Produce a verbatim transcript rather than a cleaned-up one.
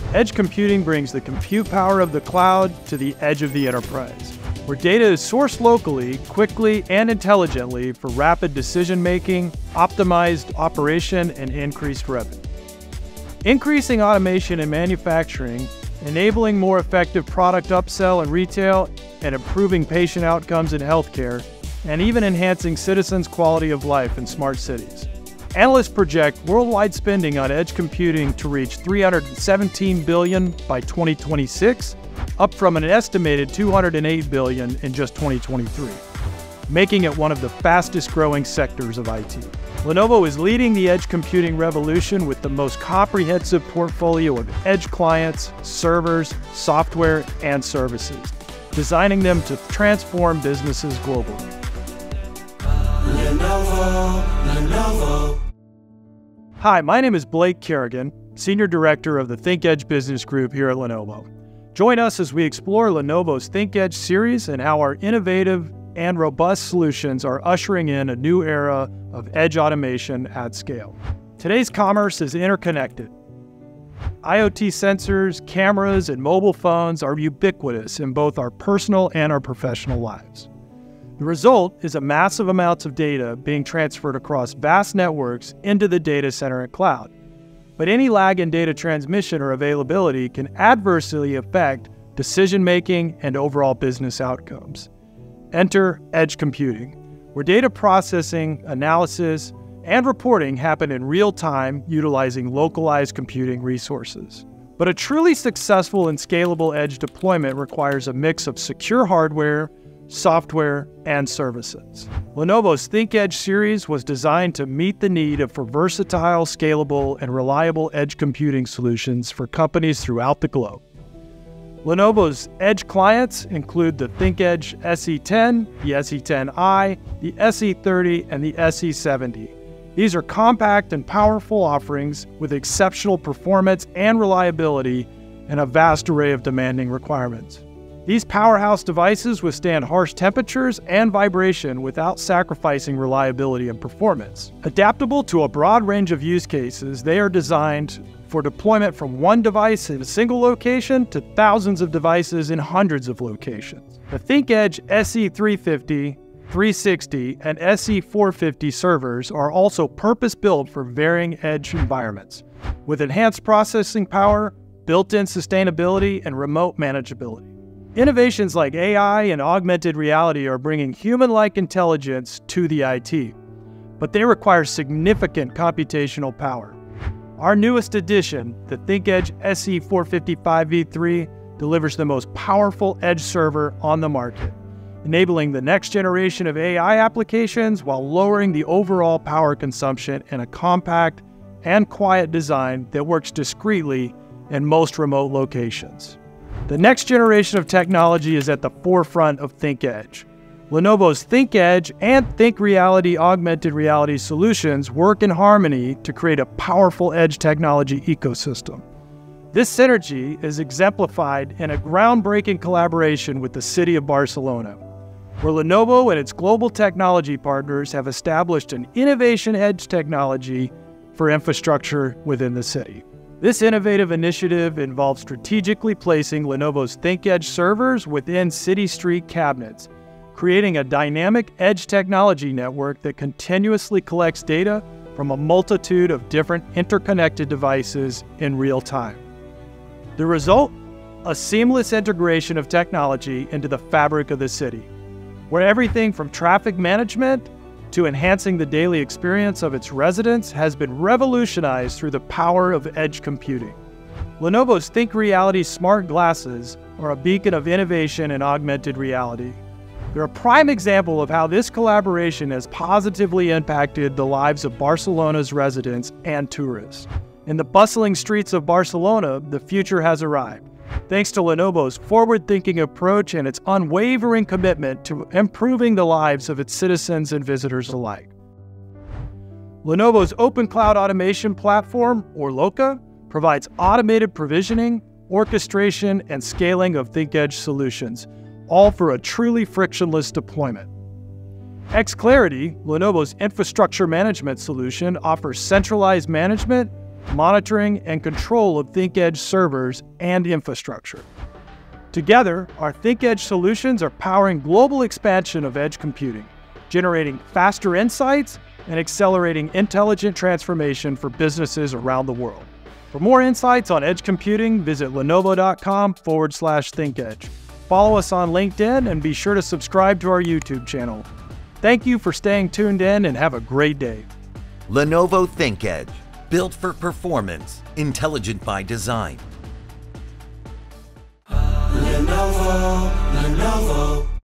Edge computing brings the compute power of the cloud to the edge of the enterprise, where data is sourced locally, quickly, and intelligently for rapid decision-making, optimized operation, and increased revenue. Increasing automation in manufacturing, enabling more effective product upsell in retail, and improving patient outcomes in healthcare, and even enhancing citizens' quality of life in smart cities. Analysts project worldwide spending on edge computing to reach three hundred seventeen billion dollars by twenty twenty-six, up from an estimated two hundred eight billion dollars in just twenty twenty-three, making it one of the fastest growing sectors of I T. Lenovo is leading the edge computing revolution with the most comprehensive portfolio of edge clients, servers, software, and services, designing them to transform businesses globally. Lenovo, Lenovo. Hi, my name is Blake Kerrigan, Senior Director of the ThinkEdge Business Group here at Lenovo. Join us as we explore Lenovo's ThinkEdge series and how our innovative and robust solutions are ushering in a new era of edge automation at scale. Today's commerce is interconnected. IoT sensors, cameras, and mobile phones are ubiquitous in both our personal and our professional lives. The result is a massive amounts of data being transferred across vast networks into the data center and cloud. But any lag in data transmission or availability can adversely affect decision-making and overall business outcomes. Enter edge computing, where data processing, analysis, and reporting happen in real time utilizing localized computing resources. But a truly successful and scalable edge deployment requires a mix of secure hardware, software, and services. Lenovo's ThinkEdge series was designed to meet the need for versatile, scalable, and reliable edge computing solutions for companies throughout the globe. Lenovo's edge clients include the ThinkEdge S E ten, the S E ten i, the S E thirty, and the S E seventy. These are compact and powerful offerings with exceptional performance and reliability and a vast array of demanding requirements. These powerhouse devices withstand harsh temperatures and vibration without sacrificing reliability and performance. Adaptable to a broad range of use cases, they are designed for deployment from one device in a single location to thousands of devices in hundreds of locations. The ThinkEdge S E three fifty, three sixty, and S E four fifty servers are also purpose-built for varying edge environments, with enhanced processing power, built-in sustainability, and remote manageability. Innovations like A I and augmented reality are bringing human-like intelligence to the I T, but they require significant computational power. Our newest addition, the ThinkEdge S E four fifty-five v three, delivers the most powerful edge server on the market, enabling the next generation of A I applications while lowering the overall power consumption in a compact and quiet design that works discreetly in most remote locations. The next generation of technology is at the forefront of ThinkEdge. Lenovo's ThinkEdge and ThinkReality augmented reality solutions work in harmony to create a powerful edge technology ecosystem. This synergy is exemplified in a groundbreaking collaboration with the city of Barcelona, where Lenovo and its global technology partners have established an innovation edge technology for infrastructure within the city. This innovative initiative involves strategically placing Lenovo's ThinkEdge servers within city street cabinets, creating a dynamic edge technology network that continuously collects data from a multitude of different interconnected devices in real time. The result? A seamless integration of technology into the fabric of the city, where everything from traffic management to enhancing the daily experience of its residents has been revolutionized through the power of edge computing. Lenovo's ThinkReality smart glasses are a beacon of innovation in augmented reality. They're a prime example of how this collaboration has positively impacted the lives of Barcelona's residents and tourists. In the bustling streets of Barcelona, the future has arrived, thanks to Lenovo's forward-thinking approach and its unwavering commitment to improving the lives of its citizens and visitors alike. Lenovo's Open Cloud Automation Platform, or L O C A, provides automated provisioning, orchestration, and scaling of ThinkEdge solutions, all for a truly frictionless deployment. XClarity, Lenovo's infrastructure management solution, offers centralized management, monitoring, and control of ThinkEdge servers and infrastructure. Together, our ThinkEdge solutions are powering global expansion of edge computing, generating faster insights and accelerating intelligent transformation for businesses around the world. For more insights on edge computing, visit lenovo.com forward slash ThinkEdge. Follow us on LinkedIn and be sure to subscribe to our YouTube channel. Thank you for staying tuned in and have a great day. Lenovo ThinkEdge, built for performance, intelligent by design. Lenovo, Lenovo.